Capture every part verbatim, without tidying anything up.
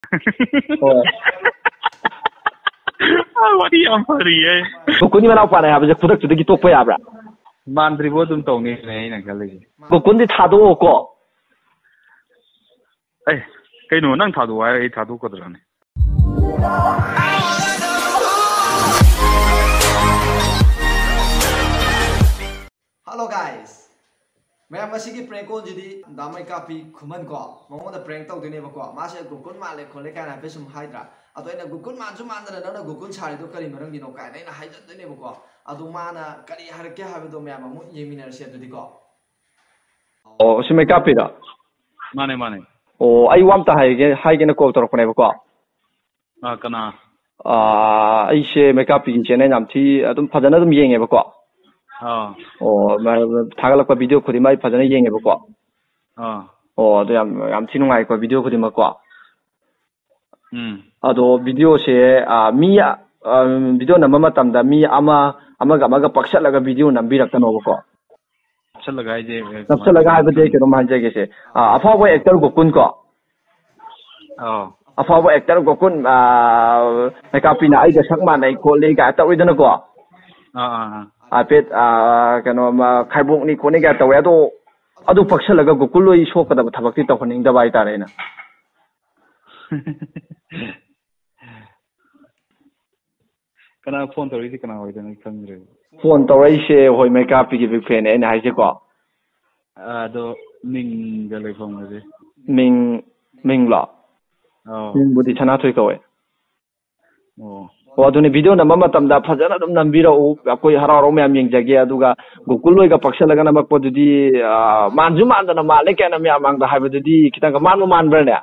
Wari yam fariye. Gokul ni mana upana ya baju kudak sudah gitu apa ya bra? Mandri bo tum tong ni ni nak kali. Gokul ni thado ko. Eh, kau nu nang thado ay thado ko dah ni. Hello guys. मैं मसी की prank call जिदी दामाई कापी खुमन को ममों दा प्रैंक तौ देने बको मासे गुकुल माले खोले काना पे सुम हाइद्रा अतो इना गुकुल माजु मानदना नना गुकुल छारे दो करी मरंग दिनो काना इना हाइजत देने बको अतो माना करी हरके हाबे दो मैम मु येमिनर से दुदी को ओ सि मेकापी दा माने माने ओ आई वाम ता हाइगे हाइगे न कॉल तोरकने बको आ कना आ आई से मेकापी की चैनल नाम थी अदुम फजना अदुम येंगे बको हाँ ओ थागलक का वीडियो खुदी माई फजने येंगे बको हाँ ओ तो याम याम थी नुंगाई को वीडियो खुदी मको हम्म अदो वीडियो से आ मी वीडियो नंबर मतम दा मी अमा अमगा अमगा पक्षलगा वीडियो नंबिरकनो बको पक्षलगा है जे पक्षलगा है बजे के रो मान जगे से आ अफाव एक्टर गोकुल को हां अफाव एक्टर गोकुल आ मेकापी ना आई दशक मा नै खोले गा तविदन को हां हां आपेट कनो खाइबोकनी कोने क्या तवे अदो अदो पक्षलगा गोकुल लोई सोकदब थबक्ति तखनिंगदब आइतारेना कना फोन तौरी कना होइदन खंगरे फोन तौरी से होय मेकापी की बिग फैन एना हाइजे को अदो मिंग गले फोन मजे मिंग मिंग ला ओ मिंग बुदी छना थोय कवे ओ ओ अदुनी वीडियो नंबर मतमदा फजना दम नंबिरो अकोय हरारो मैम यंगजगे अदुगा गोकुल लोय गा पक्षलगा नमक पदुदी मानजु मानदना माले केना मैम आंगदा हाबदुदी खितंग मानमु मानब्रने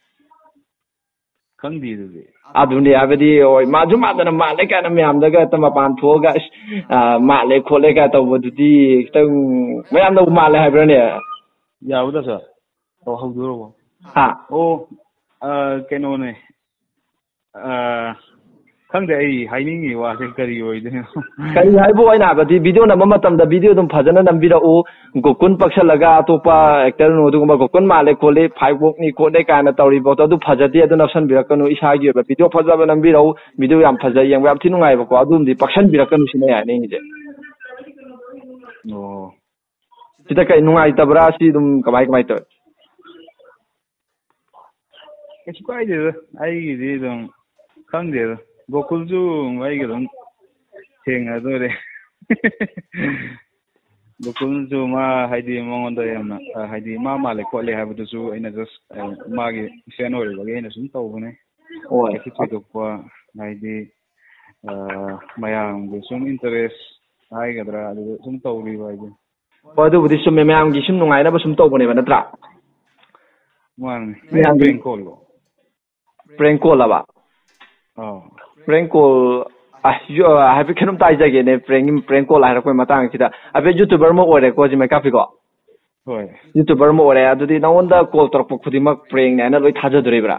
खंगदी दुदी अदुनी हाबदी ओय मानजु मानदना माले केना मैम दगा तम पान थोगा माले खोले का तबदुदी खितंग मैम द माले हाबरने यावदा सा ओ हौदुरो हा ओ अ केनो ने अ खंदे आई हाइनिंगी वासे करी होइदे करी हाइबो आइना बदी वीडियो नंबर मतम दा वीडियो दम फजना नंबिरा ओ गोकुल पक्षलगा अतोपा एक्टर नो दुगुमा गोकुल माले खोले फाइव वोक नि खोले काना तौरी बो अदु फजती अदु नसन बिरकनु इसागी बा वीडियो फजबा नंबिरा ओ वीडियो याम फजा यंग याम थिनु गाइबो को अदुमदी पक्षन बिरकनु सिने याने जे ओ सिदा कई नुगाई तबरा सि दुम कमाई कमाई तो केसु काइदे आई दि दम खंदे गोकुल जो आई के दम थेंग अदोरे गोकुल जो मा हाइदी मंगोंदा यामना हाइदी मा माले खोले हाबदुसु आइना जस्ट मागे फैन ओरे बगे आइना सुम तौबने ओय किथुदोपा हाइदी अ मयांग गो सुम इंटरेस्ट हाइगद्रा अदु सुम तौरी बाइदे अदु बुदि सुम मयांग गि सुम नुगाइना सुम तौबने नत्रा मान प्रैंक कॉल प्रैंक कॉल लाबा हां प्रैंक कॉल आयो हाबि खनम ताइ जगे ने प्रैंक प्रैंक कॉल हारक मतंग सिदा अबे यूट्यूबर म ओरे को जि मेकापी को होय यूट्यूबर म ओरे अदुदि नवंदा कॉल तरप खुदिमक प्रैंक ने ना लोय थाजदुरेब्रा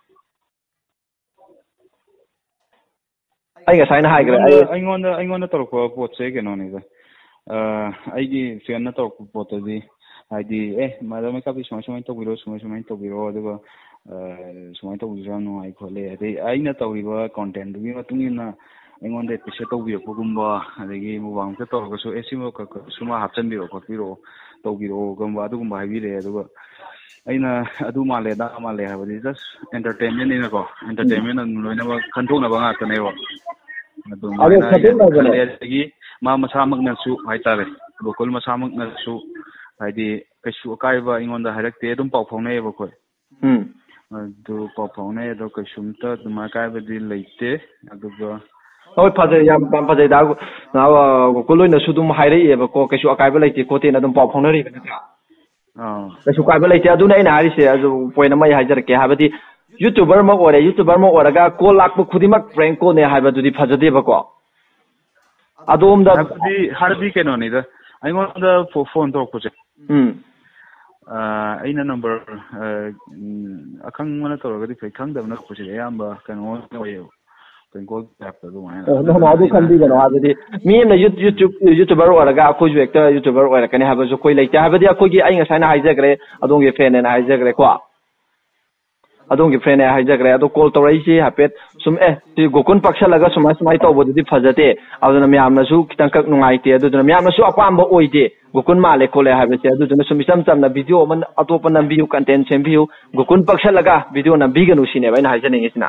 आई गा साइन हाइग्रे आई अइगोंदा अइगोंदा तरप पोचे केनो ने अ आइगी फेन ना तरप पोतदि हाइदी ए मादा मेकापी सुमा सुमा तोबिरो सुमा सुमा तोबिरो अदुगा सुमाय तौजरा नुआई खोले अदे आइना तौरिबा कंटेंट दुगी मतुंगिना अइगोंदे पिसे तौबिरपगुम्बा अदगी मुबांग के तौरगसु एसिमो सुमा हापचनबिरो खोबिरो तौबिरो गम्बा अदुगुम्बा हाइबिरे अदुगा अइना अदु माले दा माले हाबदि जस्ट एंटरटेनमेंट नेना को एंटरटेनमेंट लोइनबा खंथोनबा गातनेबो अदु माने अदगी मा मसामकनसु हाइतारे गोकुल मसामकनसु हाइदी कैसु अकाइबा अइगोंदा हाइरक्ते अदुम पाउ फाउनेबो खोय हम अदु पाउ फाउने अदु कैसुमता दुमा काइबदि लैते अदुगा ओय फजे याम पाम फजे दा गोकुल लोइना सुदुम हाइरइएबा को कैसु अकाइबा लैते कोतेना अदुम पाउ फाउनरिबा नत्रा हां कैसु काइबा लैते अदुना आइना हारिसे अदु पॉइंट मै हाइजरके हाबदि यूट्यूबर म ओरे यूट्यूबर म ओरगा कॉल लाक्प खुदिमक प्रैंक कॉल ने हाबदुदि फजदेबा को अदोमदा हाबदि हारदि केनो निदा अइगोंदा फोन तोरपोचे हम अइना नंबर अखंग मना तोरगदि फै खंगदबना पोचे यामबा कनो ओयो Prnkcall app adu mai oh no adu kandi gano adudi mi na youtube youtuber oraga akoi ju ekta youtuber ora kani haba jo koi laita habadi akoi gi ai ngasai na haijagre adonge fan na haijagre ko adongi friend ai hajagre ado call toraisi hapet sum eh ti gokun paksalaga sumai sumai tawbodi phajate aduna myamna su kitang kak nungaite aduna myamna su apamba oide gokun male khole habese aduna sum isam samna video man atopa nambiu content sembiu gokun paksalaga video nambiga nu sine baina hajaningi sina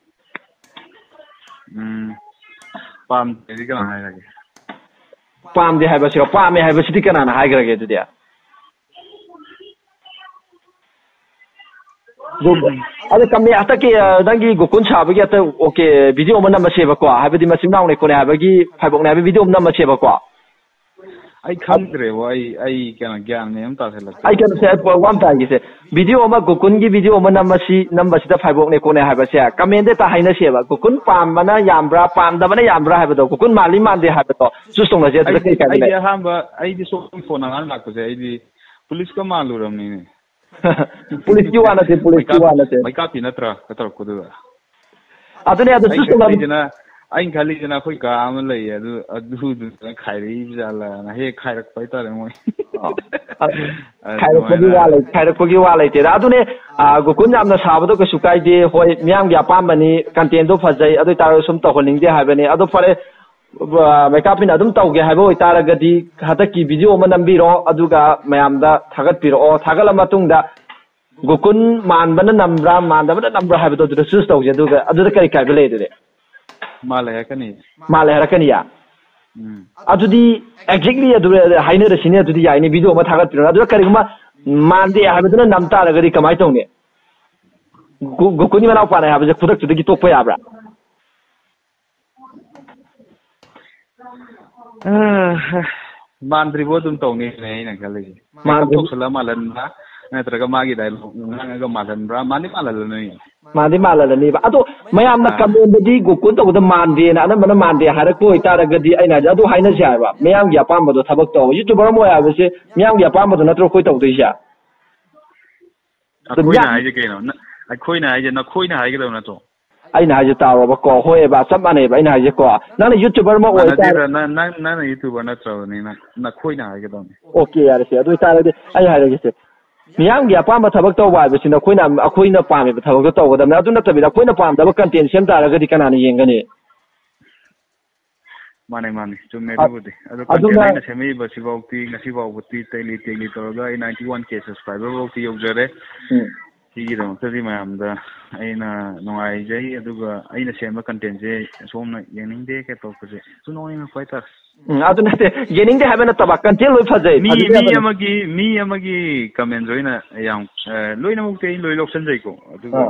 um pam tedi kana hairage pam de habese pam me habese kana na haigrage dudia ada kami ata ke dangi Gokul Saba ge ata okay video man nama seba ko habedi masimnaw ne ko ne habagi phaibok ne habi video man nama seba ko ai khandre wo ai ai kana gyan ne am ta sela ai kana se one time ge se video ma Gokul gi video man nama si number si ta phaibok ne ko ne haba se comment de ta haina seba Gokul pam bana yambra pam da bana yambra haba do Gokul mali mande haba to su song na je ta kai kai ai ai hamba ai di so phone ngan lak ko se ai di police ka maluram ni police ki wana te police ki wana te Meikappi natra katar ko do adune adu su la dina ai khali dina khoi ka am lai adu adu du khairi jala na he khairak pai ta re moi khairak ko gi wala khairak ko gi wala te adune Gokul namna sabado ko sukai de hoi myam gi apam bani content do phajai adu tar sum to honing de habane adu pare Meikappi na adum tawge haibo itaragadi hataki video ma nambiro aduga mayamda thagat piro thagala matungda Gokul manbana nambra mandabana nambra haibo to sus tawje aduga aduda kai kai bele de male hakani male harakani ya adudi exactly adu haina da sine adudi ya ni video ma thagat piro aduga kari ma mande haibo duna namta ragadi kamai tawne Gokul ni mana pa na haibo je khudak tudagi tokpa yabra mandri bo dum tawni ne ina khali mandri to sala malan na natraga magi dai nganga malan bra mani malan ne mandi malan ne ba ado mayam na comment di Gokul to da mande na na mana mande harak ko itaragadi aina ja ado haina sha ba mayam gi apam do thabak to youtuber mo ya ba se mayam gi apam do natro koi to do sha akoi na ai je ke no akoi na ai je na khoi na ai ge do na to aina haje tawo ba ko hoye ba sab ane ba aina haje ko nana youtuber ma oi ta na na na youtuber na traw ni na na khoi na haje don okay yar se adu ta de ai haje se miyam gi apam ba thabak taw ba bi sina khoina akhoina pame ba thabak taw ga da adu na tabi da khoina pam da ba content sem ta ra ga di kana ni yengani mane mane chumne du de adu content na semi ba si bauti ngasi bauti teli teli to ga ninety-one k subscriber bauti yojare Sigi dong tadi mayam da aina nungai jai aduga aina sema content je somna yening de ke to kuje tu noi na kwai tas adu na te yening de habe na taba content loi phajai mi mi amagi mi amagi comment joina yang loi na mukte loi loksan jai ko aduga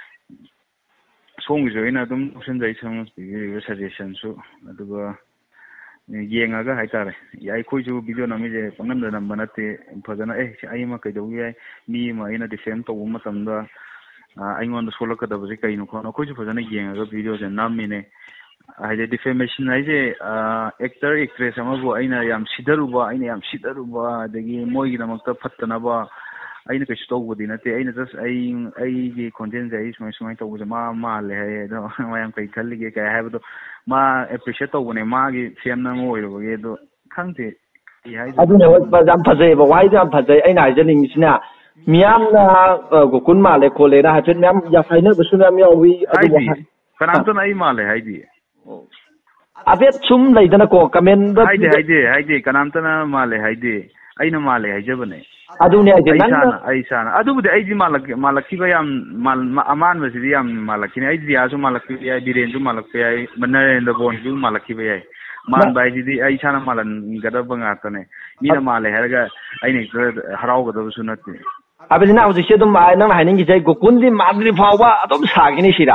song joina dum loksan jai sang suggestion su aduga yengaga haitare yai khoiju video nami je pangam da number nate phajana eh ai ma kai do yai mi ma ina defend to ma tamda ai ngon da solo ka da bari kai no ko khoiju phajana yengaga video je nammi ne ai je defamation ai je actor actress ama bo aina yam sidaru ba aina yam sidaru ba dagi moi gi namakta phattana ba aina kai sto bodi nate aina just ai ai gi content ai smai smai to ma ma le hai do ma yam kai khalli ge kai hai do ma appreciate to ne ma gi fiam na ngoi ro ge do khangte i hai adu ne wa jam phajai ba wai jam phajai aina hajaning sina miyam na Gokul ma le khole na hajat miyam ya faina bu suna mi wi adu kanam to ai ma le hai di abet sum leidana ko comment da hai de hai de hai de kanam to na ma le hai de aina ma le hai jabane adu ne ai nan ai sana adu bude ai di malak malaki ba yam aman ba si yam malaki ne ai di asu malaki ai di renju malaki ai manare nda bon ju malaki ba ai man ba di ai sana malan gada banga ta ne ni na male haraga ai ne harau gada su nate abeli na uji sedum ai nang hainin gi jai Gokul di madri phawa adom sagini sira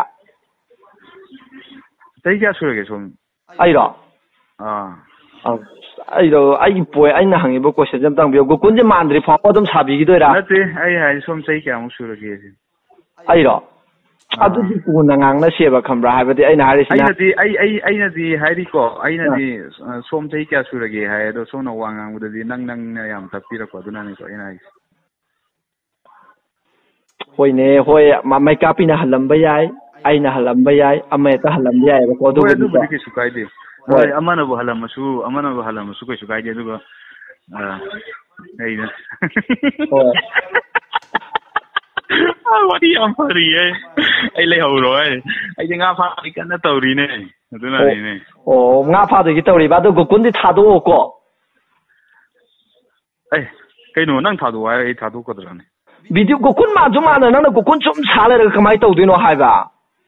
tai ja surage som ai ro ah ai do ai poi ai na hangi bo question jam tang bio Gokul je mandri phawa adom sabi gi doira nate ai hai som sai kya mu surage ai ro adu di pu na ngang na seba khambra habadi ai na hari sina ai na di ai ai ai na di hari ko ai na di som sai kya surage hai do so na wangang bu di nang nang na yam tapira ko duna ni ko ai na hoi ne hoi ma Meikappi na halamba yai ai na halamba yai amai ta halamba yai ko do du bu ki sukai de hoi amana bu halama su amana bu halama su ko sukai de du ah ai na Wari yang fari eh. Ai lei hau rồi. Ai nga pha ai kan na tawri ne. Aduna ne. Oh, nga pha de ki tawri ba do Gokul di thado ko. Ai, kaino nang thado ai ai thado ko dra ne. Video Gokul ma ju ma na nang Gokul sum sa le kamai taw dino hai ba.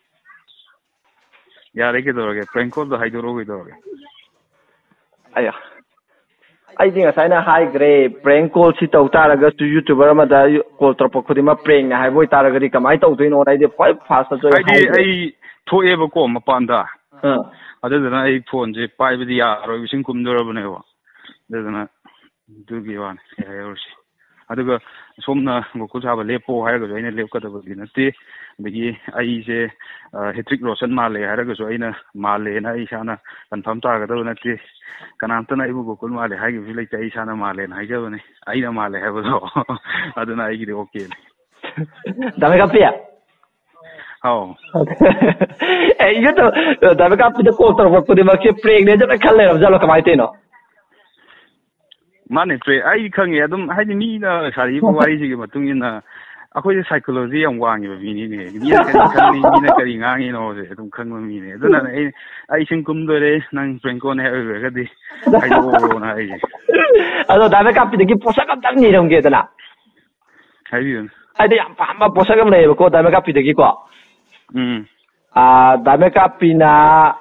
Yare ke dorage prank call do hai do ro ge dorage. Aya. Ai dinga sai na hai gre prank call si taw ta raga tu YouTuber ma da call tor pa khudi ma prank na hai boy ta raga di kamai taw dino ai de fai fast jo ai di ai tho e ba ko ma pan da. Ha. Adu da ai phone je pai bi ya ro sim kum do ba ne wa. Da da na du gi wa ne ai ro si. Adu ga somna Gokul Saba leppo hai ga jo ina lep ka da ba di na te dagi ai je hetric rosen ma le hai ga jo ina ma le na ai sana confirm ta ga da na te kanamta na ibu Gokul ma le hai gi lai tai sana ma le na hai ja ba ne ai na ma le hai ba do adu na ai gi de okay ne da me kapia oh eh yo to da me kapia de ko tor ko de ma ke prank ne ja khal le ja lo kamai te no mane pre ai khange adum hai ni na sari bu wari ji ma tung ina akhoi psychology yam wang ba mi ni ne ni ka kan ni ni na kari ngang ni no se adum khang ma mi ne aduna ai ai sing kum do re nang prank ko ne ai ga di ai do na ai ado da me kapia de ki posa kam tang ni rom ge da na hai bi ai de yam pa ma posa kam le ko da me kapia de ki ko um ah da me kapia na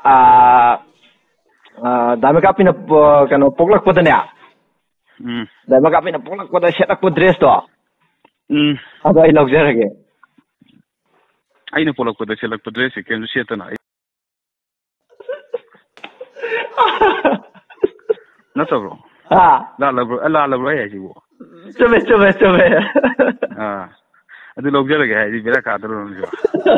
ah da me kapia na kano poklak pa da ne um da me kapia na poklak pa da set ak dress to um ado ai log jarage ai na polak pa da selak pa dress ke nu seta na na to bro ha la la bro la la bro ai ji bo chome chome chome ah adu log jarage ai ji bera ka dro no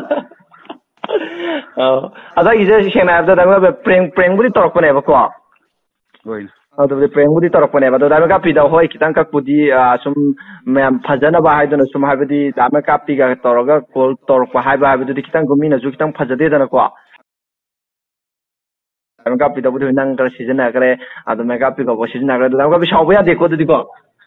oh ada ije sena da da me prank prank budi torok pa ne ba ko oi ado de prank budi torok pa ne ba da me kapia da hoi kitang kak budi sum mem phajana ba hai da sum hai budi da me kapia ga toroga call torok pa hai ba hai budi kitang gumi na ju kitang phajade da na ko da me kapia da budi nang kar season na kare ado me kapia ko season na kare da me kapia shau ba ya de ko di ko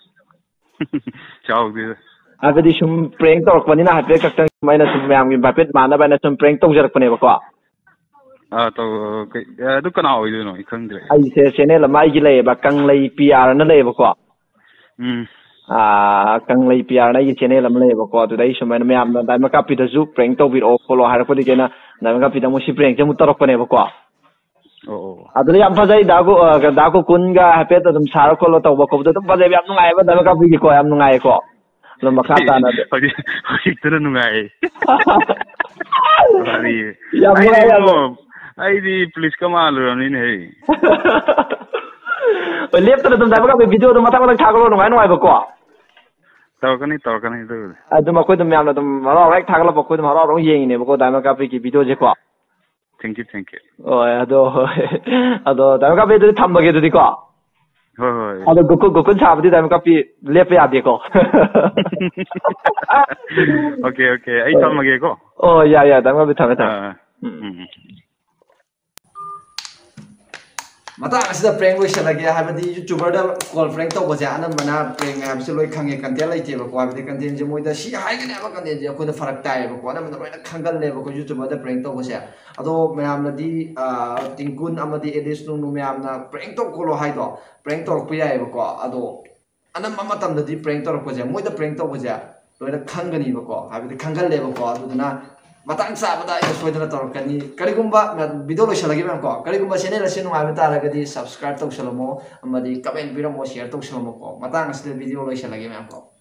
chao de abadi sum prank torok pa ni na hape kak tang mai na sum mem gi bapet mana ba na sum prank tong jarak pa ne ba ko ah to du kana oi du no khang de ai se channel mai gi le ba kang lei pr na le ba ko um ah kang lei pr na gi channel am le ba ko tu dai sum na me am da me kapia da ju prank to bir o follow har ko di ke na da me kapia da mo si prank je mu torok pa ne ba ko oh adu yam fa jai da ko da ko kun ga hape to dum sar ko lo to ba ko to ba jai yam ngai ba da me kapia gi ko yam ngai ko lo ma ka ta na de hoji hoji tera nungai ari yam ngai yam ai di please come on lo ni ne o lep to dum da ba ka video dum mata ko thak lo ngai ngai ba ko taw kani taw kani do adu ma ko dum yam na dum ro right thak lo ba ko dum ro ro yeng ne ba ko da me kapia gi video je ko thank you thank you oh ado ado da me kapia du tham ba ge du di ko hoi hoi ado Gokul Gokul Saba di da me kapia lep ya de ko okay okay ai tham ma ge ko oh ya ya da me kapia tham tham mata asida prank loi sala ge habadi YouTuber da call prank to baja anam bana prank ha bisu loi khange content lai te ba ko habadi content je moida si hai ga ne ba content je ko da farak tai ba ko anam da khangal le ba ko YouTuber da prank to baja ado mayam na di tingkun amadi edis nu nu mayam na prank to ko lo hai do prank to ko yai ba ko ado anam ma matam da di prank to ko je moida prank to baja loi da khangani ba ko habadi khangal le ba ko adu na matang sa bada ito soidana torokani karigumba video lo shalagi bang ko karigumba channel asin ngai bata lagadi subscribe tok salomo amadi comment biro mo share tok salomo ko matang asle video lo shalagi bang ko